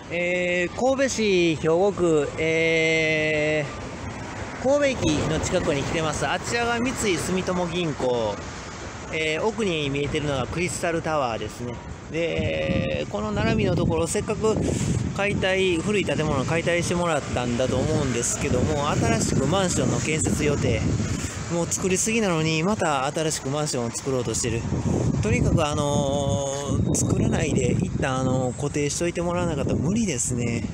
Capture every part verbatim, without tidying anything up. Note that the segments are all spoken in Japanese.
えー、神戸市兵庫区、えー、神戸駅の近くに来てます。あちらが三井住友銀行、えー、奥に見えてるのがクリスタルタワーですね。で、この並びのところ、せっかく解体、古い建物を解体してもらったんだと思うんですけども、新しくマンションの建設予定、もう作りすぎなのに、また新しくマンションを作ろうとしてる。とにかく、あのー、作らないで、一旦、あのー、固定しといてもらわなかったら無理ですね。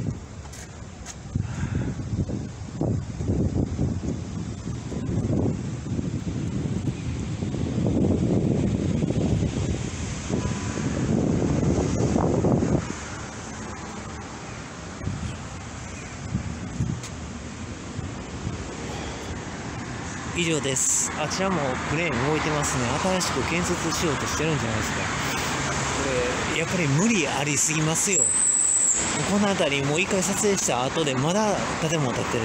以上です。あちらもクレーン動いてますね。新しく建設しようとしてるんじゃないですか。これ、やっぱり無理ありすぎますよ。この辺りもう一回撮影した後でまだ建物建ってる。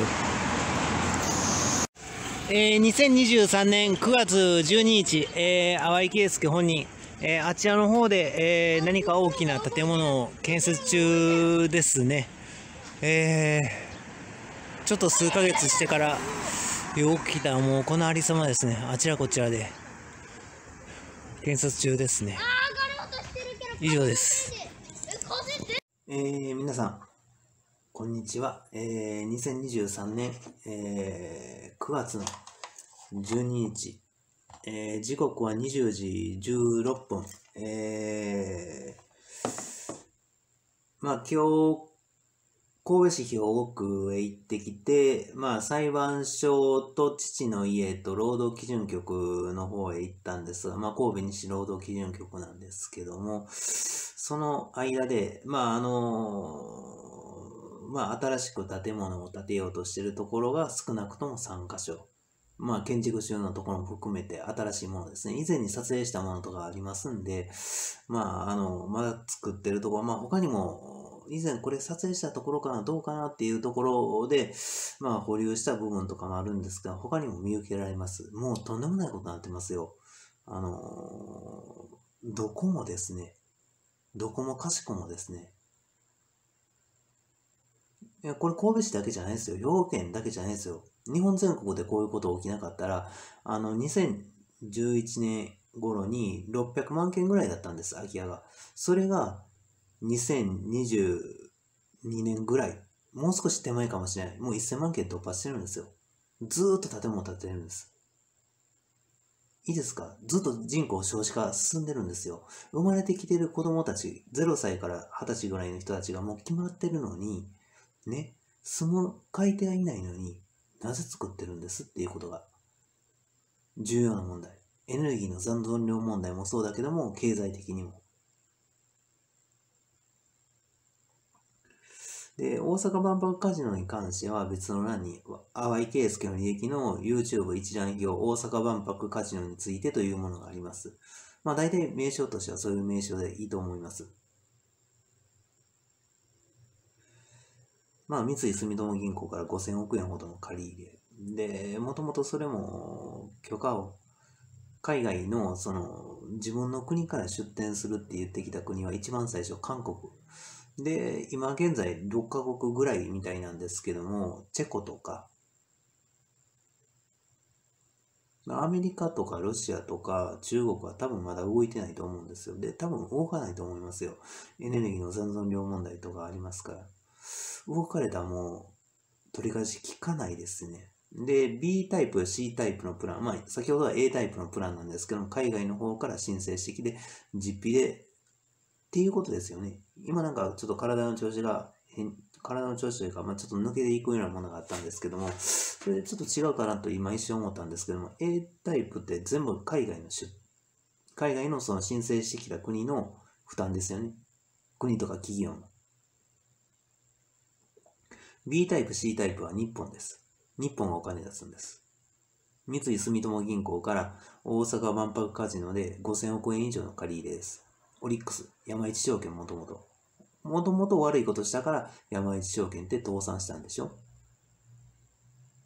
えー、にせんにじゅうさんねんくがつじゅうににち、えー、淡井圭介本人、えー、あちらの方で、えー、何か大きな建物を建設中ですね。えー、ちょっと数ヶ月してからよく来たらもうこのありさまですね。あちらこちらで建設中ですね。以上です。えー、皆さんこんにちは。えー、にせんにじゅうさんねん、えー、くがつのじゅうににち、えー、時刻はにじゅうじじゅうろっぷん。えー、まあ今日神戸市兵庫区へ行ってきて、まあ裁判所と父の家と労働基準局の方へ行ったんですが、まあ神戸西労働基準局なんですけども、その間で、まああの、まあ新しく建物を建てようとしているところが少なくともさんかしょ。まあ建築中のところも含めて新しいものですね。以前に撮影したものとかありますんで、まああの、まだ作ってるところ、まあ他にも、以前これ撮影したところかな、どうかなっていうところで、まあ保留した部分とかもあるんですが、他にも見受けられます。もうとんでもないことになってますよ。あの、どこもですね、どこもかしこもですね、いや、これ神戸市だけじゃないですよ。兵庫県だけじゃないですよ。日本全国でこういうこと起きなかったら、あの、にせんじゅういちねん頃にろっぴゃくまんけんぐらいだったんです、空き家が。それがにせんにじゅうにねんぐらい。もう少し手前かもしれない。もうせんまんけん突破してるんですよ。ずーっと建物建ててるんです。いいですか？ずっと人口少子化進んでるんですよ。生まれてきてる子供たち、ゼロさいからはたちぐらいの人たちがもう決まってるのに、ね、住む買い手がいないのになぜ作ってるんですっていうことが重要な問題。エネルギーの残存量問題もそうだけども、経済的にも。で、大阪万博カジノに関しては別の欄に、淡井圭介の履歴の YouTube 一覧表、大阪万博カジノについてというものがあります。まあ大体名称としてはそういう名称でいいと思います。まあ三井住友銀行からごせんおくえんほどの借り入れ。で、もともとそれも許可を海外のその自分の国から出店するって言ってきた国は一番最初韓国。で、今現在ろっかこくぐらいみたいなんですけども、チェコとか、アメリカとかロシアとか中国は多分まだ動いてないと思うんですよ。で、多分動かないと思いますよ。エネルギーの残存量問題とかありますから。動かれたらもう取り返し効かないですね。で、B タイプ、C タイプのプラン、まあ先ほどは A タイプのプランなんですけども、海外の方から申請してきて、実費でっていうことですよね。今なんかちょっと体の調子が変、体の調子というか、まあ、ちょっと抜けていくようなものがあったんですけども、それでちょっと違うかなと今一瞬思ったんですけども、A タイプって全部海外の出、海外のその申請してきた国の負担ですよね。国とか企業の。B タイプ、C タイプは日本です。日本がお金出すんです。三井住友銀行から大阪万博カジノでごせんおくえん以上の借り入れです。オリックス、山一証券もともと。もともと悪いことしたから山一証券って倒産したんでしょ。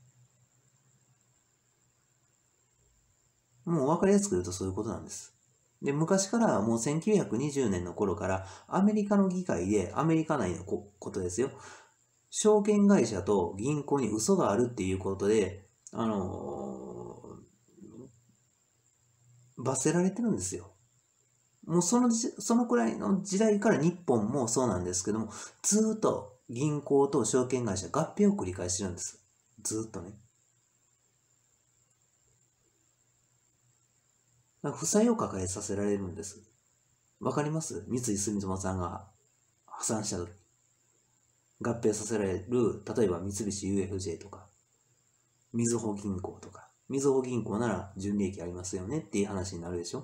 もう分かりやすく言うとそういうことなんです。 で、昔からもうせんきゅうひゃくにじゅうねんの頃からアメリカの議会で、アメリカ内のこことですよ。証券会社と銀行に嘘があるっていうことで、あのー罰せられてるんですよ。もうそのじ、そのくらいの時代から日本もそうなんですけども、ずーっと銀行と証券会社合併を繰り返してるんです。ずーっとね。なんか負債を抱えさせられるんです。わかります？三井住友さんが破産した時、合併させられる、例えば三菱 ユーエフジェー とか、みずほ銀行とか、みずほ銀行なら純利益ありますよねっていう話になるでしょ。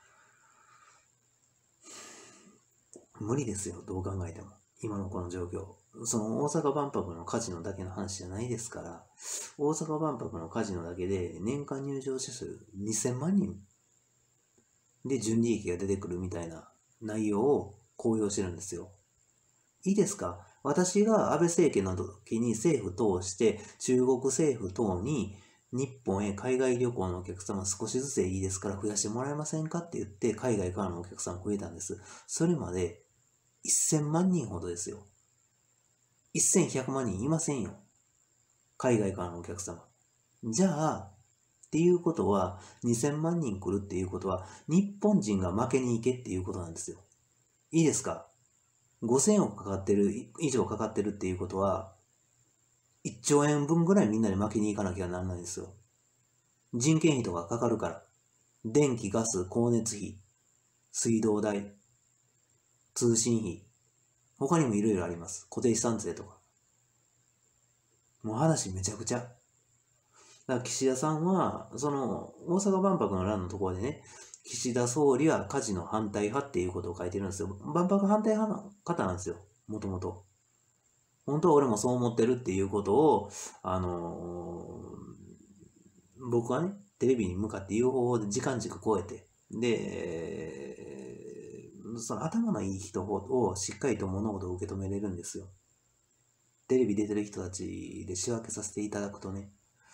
無理ですよ、どう考えても。今のこの状況。その大阪万博のカジノだけの話じゃないですから、大阪万博のカジノだけで年間入場者数にせんまんにんで純利益が出てくるみたいな内容を公表してるんですよ。いいですか？私が安倍政権の時に政府通して中国政府等に日本へ海外旅行のお客様少しずつでいいですから増やしてもらえませんかって言って海外からのお客さん増えたんです。それまでせんまんにんほどですよ。せんひゃくまんにんいませんよ。海外からのお客様。じゃあ、っていうことはにせんまんにん来るっていうことは日本人が負けに行けっていうことなんですよ。いいですか？ごせんおくかかってる、以上かかってるっていうことは、いっちょうえんぶんぐらいみんなで負けに行かなきゃならないんですよ。人件費とかかかるから。電気、ガス、光熱費、水道代、通信費、他にもいろいろあります。固定資産税とか。もう話めちゃくちゃ。だから岸田さんは、その、大阪万博の欄のところでね、岸田総理はカジノ反対派っていうことを書いてるんですよ。万博反対派の方なんですよ。もともと。本当は俺もそう思ってるっていうことを、あのー僕はね、テレビに向かって言う方法で時間軸超えて、で、その頭のいい人をしっかりと物事を受け止めれるんですよ。テレビ出てる人たちで仕分けさせていただくとね、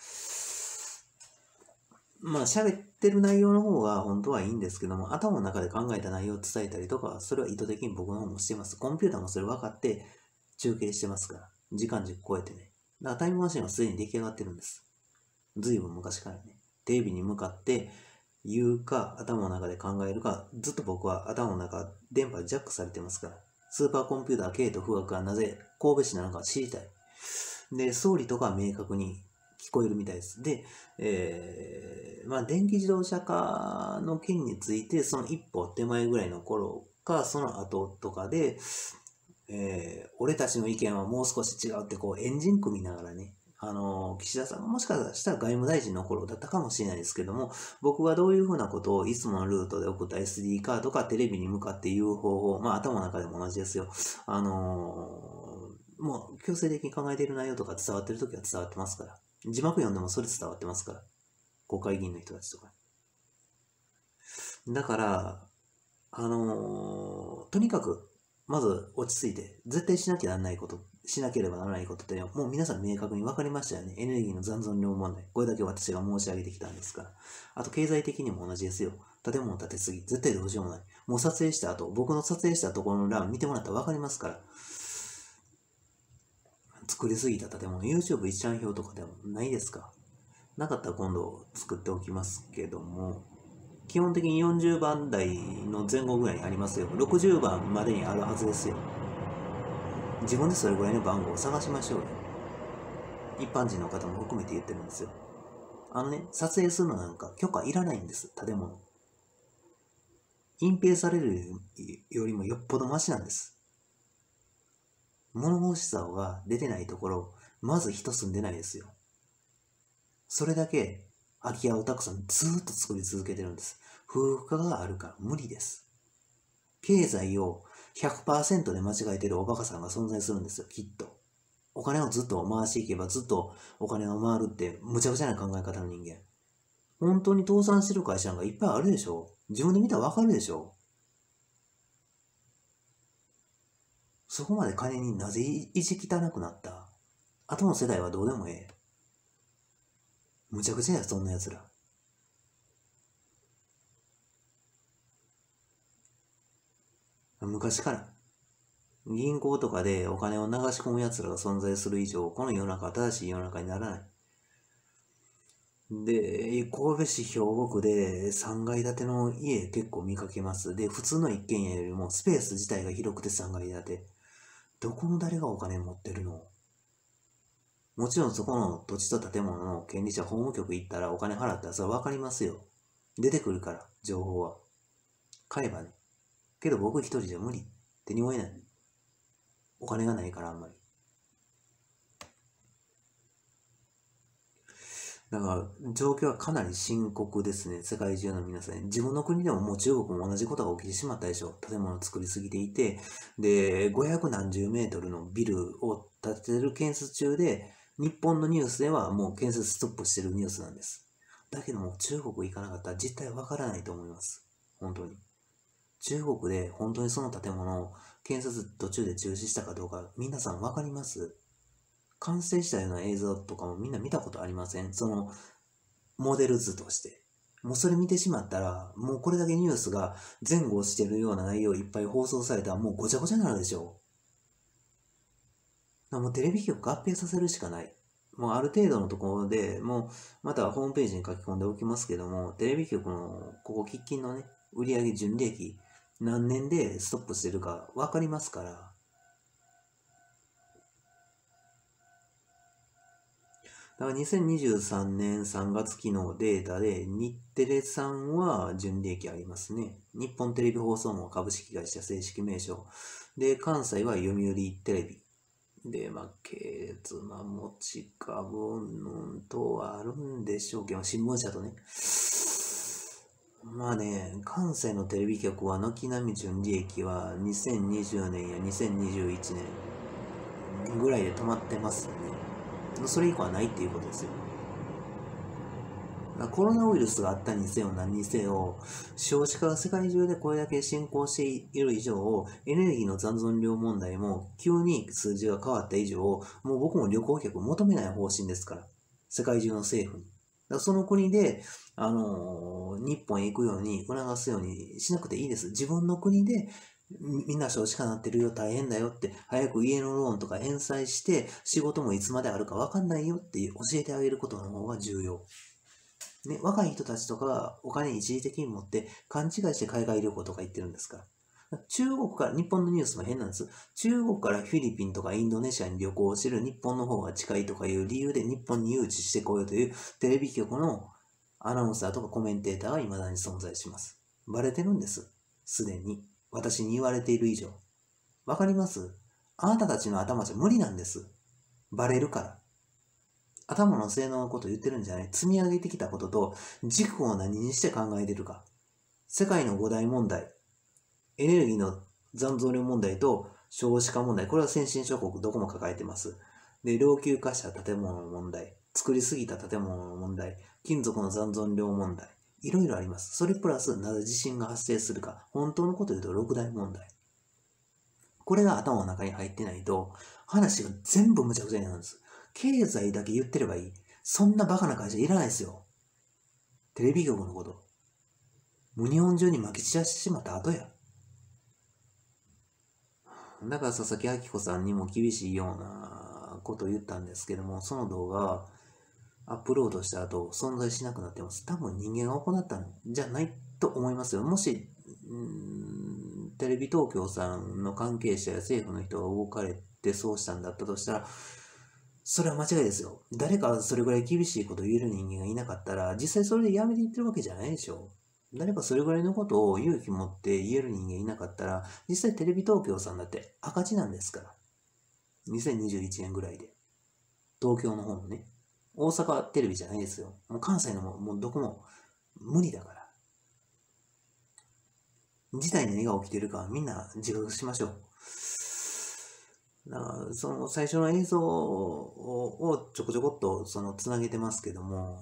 まあ喋ってる内容の方が本当はいいんですけども、頭の中で考えた内容を伝えたりとか、それは意図的に僕の方もしてます。コンピューターもそれ分かって中継してますから。時間軸超えてね。だからタイムマシンはすでに出来上がってるんです。ずいぶん昔からね。テレビに向かって言うか、頭の中で考えるか、ずっと僕は頭の中、電波ジャックされてますから。スーパーコンピューター K と富岳がなぜ神戸市なのか知りたい。で、総理とかは明確に聞こえるみたいです。で、えー、まあ、電気自動車化の件について、その一歩手前ぐらいの頃か、その後とかで、えー、俺たちの意見はもう少し違うって、こう、エンジン組みながらね、あの、岸田さんがもしかしたら外務大臣の頃だったかもしれないですけども、僕がどういうふうなことをいつものルートで送った エスディー カードかテレビに向かって言う方法、まあ頭の中でも同じですよ。あのー、もう強制的に考えている内容とか伝わってるときは伝わってますから。字幕読んでもそれ伝わってますから。国会議員の人たちとか。だから、あのー、とにかく、まず落ち着いて、絶対しなきゃならないこと、しなければならないことって、もう皆さん明確に分かりましたよね。エネルギーの残存量問題。これだけ私が申し上げてきたんですから。あと、経済的にも同じですよ。建物建てすぎ。絶対どうしようもない。もう撮影した後、僕の撮影したところの欄見てもらったら分かりますから。作りすぎた建物、YouTube 一覧表とかでもないですか？なかったら今度作っておきますけども、基本的によんじゅうばん台の前後ぐらいにありますよ。ろくじゅうばんまでにあるはずですよ。自分でそれぐらいの番号を探しましょうよ。一般人の方も含めて言ってるんですよ。あのね、撮影するのなんか許可いらないんです、建物。隠蔽されるよりもよっぽどマシなんです。物申しさが出てないところ、まず人住んでないですよ。それだけ空き家をたくさんずーっと作り続けてるんです。風化があるから無理です。経済を ひゃくパーセント で間違えてるおバカさんが存在するんですよ、きっと。お金をずっと回していけばずっとお金が回るってむちゃくちゃな考え方の人間。本当に倒産してる会社なんかいっぱいあるでしょ？自分で見たらわかるでしょ？そこまで金になぜ意地汚くなった？後の世代はどうでもええ。むちゃくちゃや、そんな奴ら。 昔から。銀行とかでお金を流し込む奴らが存在する以上、この世の中は正しい世の中にならない。で、神戸市兵庫区でさんがい建ての家結構見かけます。で、普通の一軒家よりもスペース自体が広くてさんがい建て。どこの誰がお金持ってるの？もちろんそこの土地と建物の権利者法務局行ったらお金払ったらそれはわかりますよ。出てくるから、情報は。買えばね。けど僕一人じゃ無理。手に負えない。お金がないからあんまり。だから、状況はかなり深刻ですね。世界中の皆さん。自分の国でももう中国も同じことが起きてしまったでしょ。建物を作りすぎていて、で、ごひゃくなんじゅうメートルのビルを建てる建設中で、日本のニュースではもう建設ストップしてるニュースなんです。だけども中国行かなかったら実態わからないと思います。本当に。中国で本当にその建物を建設途中で中止したかどうか皆さんわかります？完成したような映像とかもみんな見たことありません？そのモデル図として。もうそれ見てしまったら、もうこれだけニュースが前後してるような内容いっぱい放送されたらもうごちゃごちゃになるでしょう。もうテレビ局合併させるしかない。もうある程度のところでもうまたホームページに書き込んでおきますけども、テレビ局のここ喫緊のね、売上純利益何年でストップしてるかわかりますから。だからにせんにじゅうさんねんさんがつ期のデータで日テレさんは純利益ありますね。日本テレビ放送網株式会社正式名称。で、関西は読売テレビ。で、まあ、ケーツマ持ち株うんとはあるんでしょうけど、新聞社とね。まあね、関西のテレビ局は軒並み純利益はにせんにじゅうねんやにせんにじゅういちねんぐらいで止まってますね。それ以降はないっていうことですよ。コロナウイルスがあったにせよ何にせよ、少子化が世界中でこれだけ進行している以上、エネルギーの残存量問題も急に数字が変わった以上、もう僕も旅行客を求めない方針ですから。世界中の政府に。だからその国で、あのー、日本へ行くように促すようにしなくていいです。自分の国でみんな少子化なってるよ、大変だよって、早く家のローンとか返済して、仕事もいつまであるか分かんないよって教えてあげることの方が重要。ね、若い人たちとかがお金一時的に持って勘違いして海外旅行とか行ってるんですから。中国から、日本のニュースも変なんです。中国からフィリピンとかインドネシアに旅行してる日本の方が近いとかいう理由で日本に誘致してこようというテレビ局のアナウンサーとかコメンテーターは未だに存在します。バレてるんです。すでに。私に言われている以上。わかります？あなたたちの頭じゃ無理なんです。バレるから。頭の性能のこと言ってるんじゃない。積み上げてきたことと軸を何にして考えてるか。世界の五大問題。エネルギーの残存量問題と少子化問題。これは先進諸国どこも抱えてます。で、老朽化した建物の問題。作りすぎた建物の問題。金属の残存量問題。いろいろあります。それプラスなぜ地震が発生するか。本当のことを言うと六大問題。これが頭の中に入ってないと話が全部無茶苦茶になるんです。経済だけ言ってればいい。そんなバカな会社いらないですよ。テレビ局のこと。もう日本中に撒き散らしてしまった後や。だから佐々木明子さんにも厳しいようなことを言ったんですけども、その動画アップロードした後存在しなくなってます。多分人間が行ったのじゃないと思いますよ。もし、テレビ東京さんの関係者や政府の人が動かれてそうしたんだったとしたら、それは間違いですよ。誰かそれぐらい厳しいことを言える人間がいなかったら、実際それでやめていってるわけじゃないでしょ。誰かそれぐらいのことを勇気持って言える人間いなかったら、実際テレビ東京さんだって赤字なんですから。にせんにじゅういちねんぐらいで。東京の方もね。大阪テレビじゃないですよ。もう関西のも、もうどこも無理だから。事態に何が起きているかはみんな自覚しましょう。だからその最初の映像をちょこちょこっとそのつなげてますけども、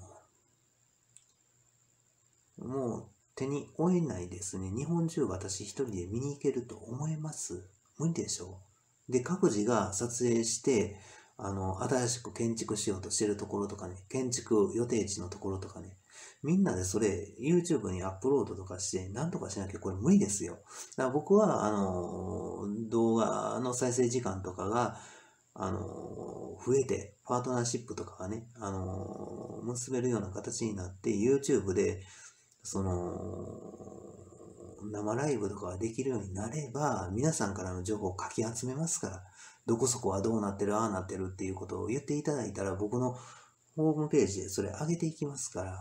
もう手に負えないですね。日本中私一人で見に行けると思います？無理でしょう。で、各自が撮影して、 あの、新しく建築しようとしてるところとかね、建築予定地のところとかね、みんなでそれ YouTube にアップロードとかして、なんとかしなきゃこれ無理ですよ。だから僕は、あの、動画の再生時間とかが、あの、増えて、パートナーシップとかがね、あの、結べるような形になって、YouTube で、その、生ライブとかができるようになれば、皆さんからの情報をかき集めますから、どこそこはどうなってる、ああなってるっていうことを言っていただいたら、僕のホームページでそれ上げていきますから、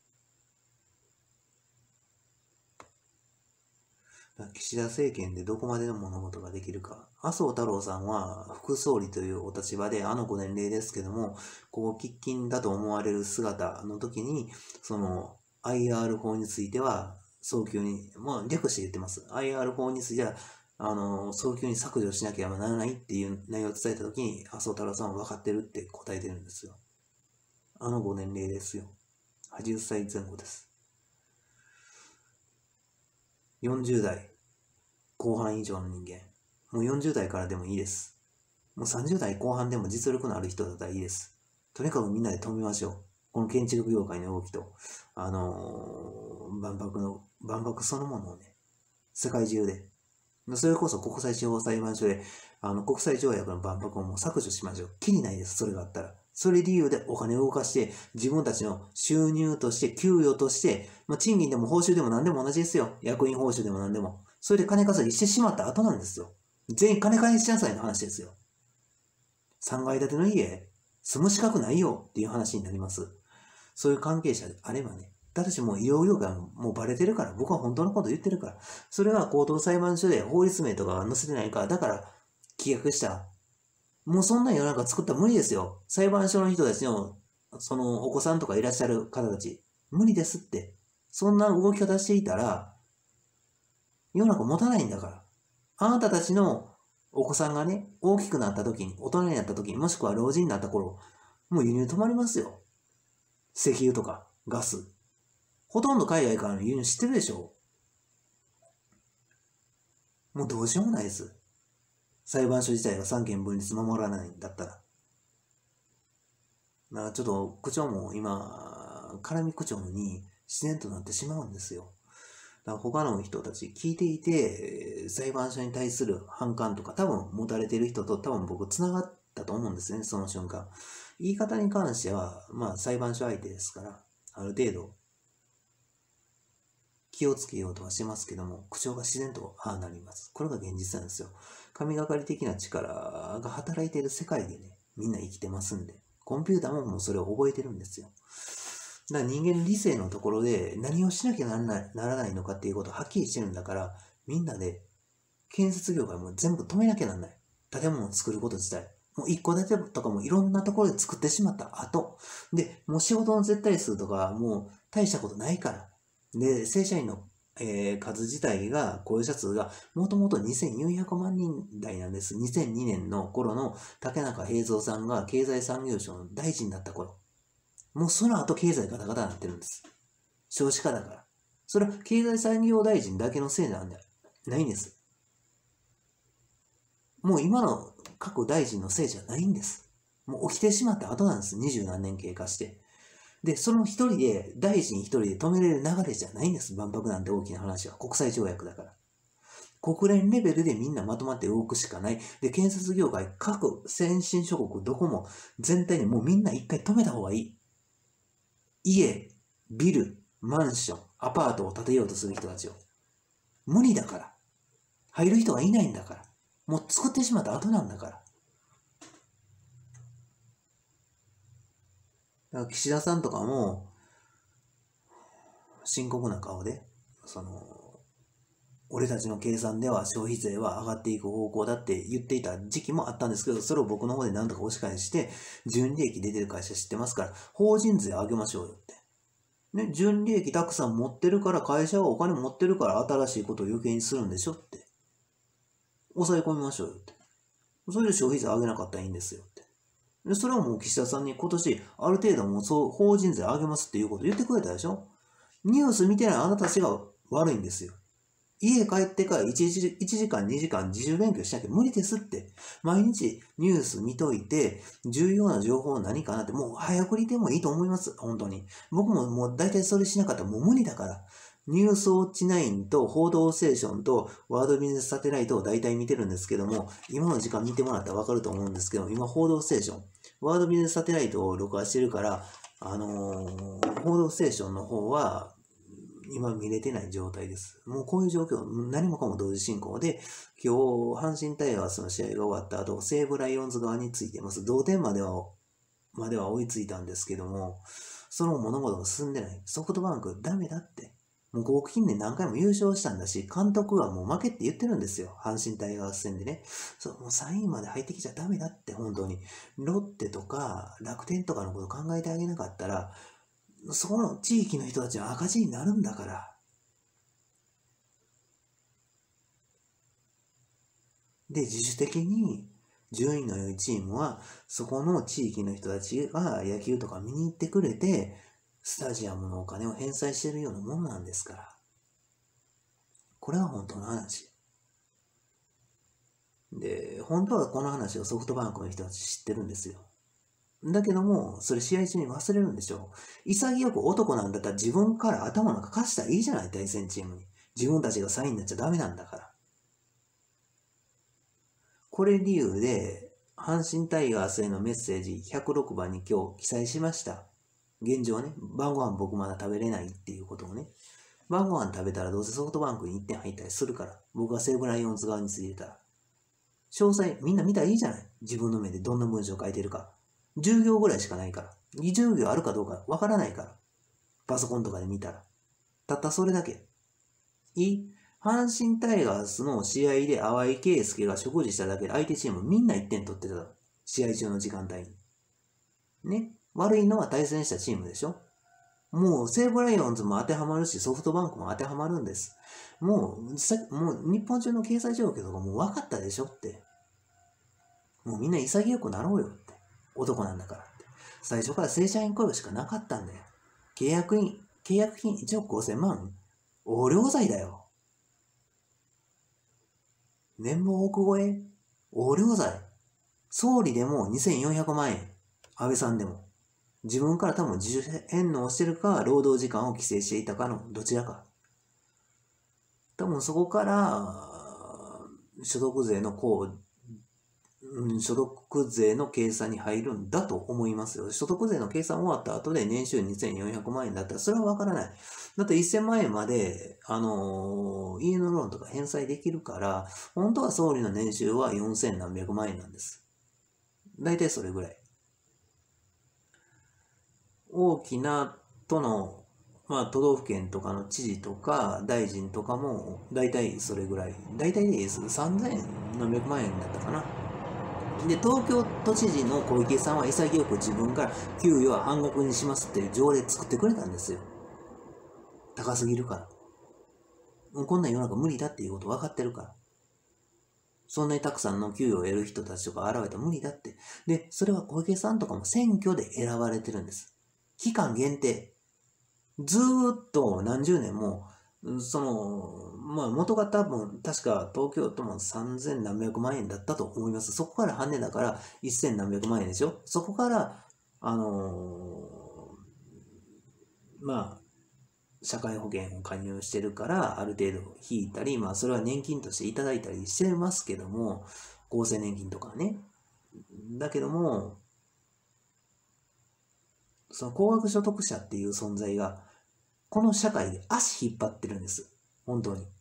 岸田政権でどこまでの物事ができるか。麻生太郎さんは副総理というお立場で、あのご年齢ですけども、こう、喫緊だと思われる姿の時に、その アイアール 法については、早急に、まあ略して言ってます。アイアール 法については、あの、早急に削除しなければならないっていう内容を伝えたときに、麻生太郎さんは分かってるって答えてるんですよ。あのご年齢ですよ。はちじゅっさいぜん後です。よんじゅう代後半以上の人間。もうよんじゅう代からでもいいです。もうさんじゅう代後半でも実力のある人だったらいいです。とにかくみんなで止めましょう。この建築業界の動きと、あのー、万博の、万博そのものをね、世界中で、それこそ国際司法裁判所で、あの、国際条約の万博をもう削除しましょう。きりないです、それがあったら。それ理由でお金を動かして、自分たちの収入として、給与として、まあ、賃金でも報酬でも何でも同じですよ。役員報酬でも何でも。それで金稼ぎしてしまった後なんですよ。全員金返しなさいの話ですよ。さんがい建ての家、住む資格ないよっていう話になります。そういう関係者であればね。ただしもう医療業界ももうバレてるから、僕は本当のこと言ってるから。それは高等裁判所で法律名とか載せてないから、だから規約した。もうそんな世の中作ったら無理ですよ。裁判所の人たちの、そのお子さんとかいらっしゃる方たち。無理ですって。そんな動き方していたら、世の中持たないんだから。あなたたちのお子さんがね、大きくなった時に、大人になった時に、もしくは老人になった頃、もう輸入止まりますよ。石油とかガス。ほとんど海外からの輸入知ってるでしょう。もうどうしようもないです。裁判所自体が三権分立守らないんだったら。まあちょっと区長も今、絡み区長に自然となってしまうんですよ。だから他の人たち聞いていて、裁判所に対する反感とか多分持たれている人と多分僕繋がったと思うんですね、その瞬間。言い方に関しては、まあ裁判所相手ですから、ある程度気をつけようとはしてますけども、口調が自然とああなります。これが現実なんですよ。神がかり的な力が働いている世界でね、みんな生きてますんで、コンピューターももうそれを覚えてるんですよ。だから人間の理性のところで何をしなきゃならない、ならないのかっていうことをはっきりしてるんだから、みんなで建設業界も全部止めなきゃならない。建物を作ること自体。もう一戸建てとかもいろんなところで作ってしまった後。で、もう仕事の絶対数とかもう大したことないから。で、正社員の、えー、数自体が、雇用者数がもともとにせんよんひゃくまんにん台なんです。にせんにねんの頃の竹中平蔵さんが経済産業省の大臣だった頃。もうその後経済ガタガタになってるんです。少子化だから。それは経済産業大臣だけのせいなんじゃないんです。もう今の各大臣のせいじゃないんです。もう起きてしまった後なんです。二十何年経過して。で、その一人で、大臣一人で止めれる流れじゃないんです。万博なんて大きな話は。国際条約だから。国連レベルでみんなまとまって動くしかない。で、建設業界、各先進諸国どこも全体にもうみんな一回止めた方がいい。家、ビル、マンション、アパートを建てようとする人たちを。無理だから。入る人がいないんだから。もう作ってしまった後なんだから。だから岸田さんとかも、深刻な顔で、その、俺たちの計算では消費税は上がっていく方向だって言っていた時期もあったんですけど、それを僕の方で何とか押し返して、純利益出てる会社知ってますから、法人税上げましょうよって。ね、純利益たくさん持ってるから、会社はお金持ってるから新しいことを余計にするんでしょって。抑え込みましょうよって。それで消費税上げなかったらいいんですよって。で、それはもう岸田さんに今年、ある程度もうそう、法人税上げますっていうこと言ってくれたでしょ。ニュース見てないあなたたちが悪いんですよ。 家帰ってからいちじかん、にじかん自主勉強しなきゃ無理ですって。毎日ニュース見といて、重要な情報何かなって、もう早送りでもいいと思います。本当に。僕ももう大体それしなかったらもう無理だから。ニュースウォッチナインと報道ステーションとワードビジネスサテライトを大体見てるんですけども、今の時間見てもらったらわかると思うんですけど、今報道ステーション、ワードビジネスサテライトを録画してるから、あのー、報道ステーションの方は、今見れてない状態です。もうこういう状況、何もかも同時進行で、今日、阪神タイガースの試合が終わった後、西武ライオンズ側についてます。同点までは、までは追いついたんですけども、その物事が進んでない。ソフトバンク、ダメだって。もう合金で何回も優勝したんだし、監督はもう負けって言ってるんですよ。阪神タイガース戦でね。そう、もうさんいまで入ってきちゃダメだって、本当に。ロッテとか楽天とかのこと考えてあげなかったら、そこの地域の人たちは赤字になるんだから。で、自主的に順位の良いチームは、そこの地域の人たちが野球とか見に行ってくれて、スタジアムのお金を返済してるようなものなんですから。これは本当の話。で、本当はこの話をソフトバンクの人たち知ってるんですよ。だけども、それ試合中に忘れるんでしょ。潔く男なんだったら自分から頭なんか貸したらいいじゃない、対戦チームに。自分たちがサインになっちゃダメなんだから。これ理由で、阪神タイガースへのメッセージひゃくろくばんに今日記載しました。現状ね、晩ご飯僕まだ食べれないっていうことをね。晩ご飯食べたらどうせソフトバンクにいってん入ったりするから。僕が西武ライオンズ側についてたら。詳細みんな見たらいいじゃない。自分の目でどんな文章書いてるか。じゅうぎょうぐらいしかないから。にじゅうぎょうあるかどうかわからないから。パソコンとかで見たら。たったそれだけ。いい？阪神タイガースの試合で淡井圭介が食事しただけで相手チームみんないってん取ってた。試合中の時間帯に。ね。悪いのは対戦したチームでしょ。もう西武ライオンズも当てはまるし、ソフトバンクも当てはまるんです。もう、さもう日本中の経済状況とかもう分かったでしょって。もうみんな潔くなろうよって。男なんだからって。最初から正社員雇用しかなかったんだよ。契約員、契約金いちおくごせんまん。横領罪だよ。年俸億超え横領罪。総理でもにせんよんひゃくまんえん。安倍さんでも。自分から多分自主返納してるか、労働時間を規制していたかのどちらか。多分そこから、所得税のこう、所得税の計算に入るんだと思いますよ。所得税の計算終わった後で年収にせんよんひゃくまんえんだったら、それはわからない。だってせんまんえんまで、あのー、家のローンとか返済できるから、本当は総理の年収はよんせんなんびゃくまんえんなんです。大体それぐらい。大きな都の、まあ、都道府県とかの知事とか大臣とかも大体それぐらい。大体でいいです。さんぜんなんびゃくまんえんだったかな。で、東京都知事の小池さんは潔く自分から給与は半額にしますっていう条例作ってくれたんですよ。高すぎるから。もうこんな世の中無理だっていうこと分かってるから。そんなにたくさんの給与を得る人たちとか現れたら無理だって。で、それは小池さんとかも選挙で選ばれてるんです。期間限定。ずーっと何十年も、その、まあ元が多分、確か東京都もさんぜんなんびゃくまんえんだったと思います。そこから半値だからせんなんびゃくまんえんでしょ。そこから、あのー、まあ、社会保険を加入してるから、ある程度引いたり、まあそれは年金としていただいたりしてますけども、厚生年金とかね。だけども、その高額所得者っていう存在が、この社会で足引っ張ってるんです。本当に。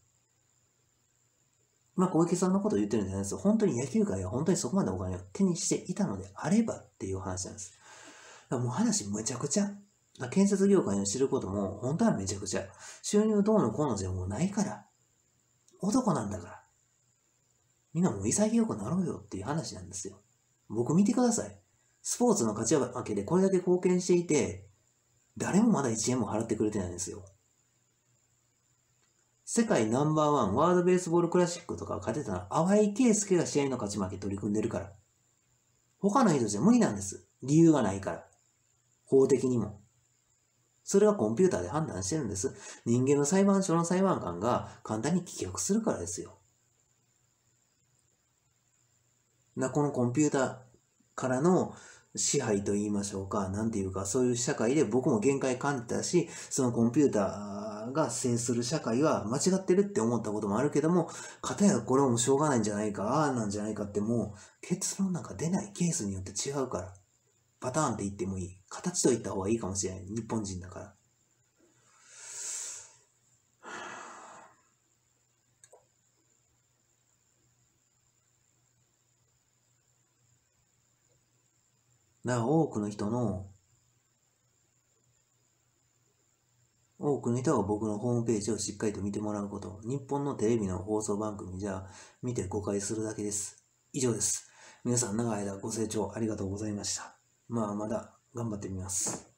まあ、小池さんのことを言ってるんじゃないですよ。本当に野球界は本当にそこまでお金を手にしていたのであればっていう話なんです。だからもう話むちゃくちゃ。建設業界を知ることも本当はめちゃくちゃ。収入どうのこうのじゃもうないから。男なんだから。みんなもう潔くなろうよっていう話なんですよ。僕見てください。スポーツの勝ち負けでこれだけ貢献していて、誰もまだいちえんも払ってくれてないんですよ。世界ナンバーワンワールドベースボールクラシックとか勝てたのは淡井圭介が試合の勝ち負け取り組んでるから。他の人じゃ無理なんです。理由がないから。法的にも。 それはコンピューターで判断してるんです。人間の裁判所の裁判官が簡単に棄却するからですよ。な、このコンピューターからの支配と言いましょうか、なんていうか、そういう社会で僕も限界感じたし、そのコンピューターが制する社会は間違ってるって思ったこともあるけども、かたやこれはもうしょうがないんじゃないか、ああなんじゃないかってもう結論なんか出ない。ケースによって違うから。パターンって言ってもいい。形と言った方がいいかもしれない。日本人だから。だから多くの人の、多くの人が僕のホームページをしっかりと見てもらうこと。日本のテレビの放送番組じゃ見て誤解するだけです。以上です。皆さん長い間ご清聴ありがとうございました。まあまだ頑張ってみます。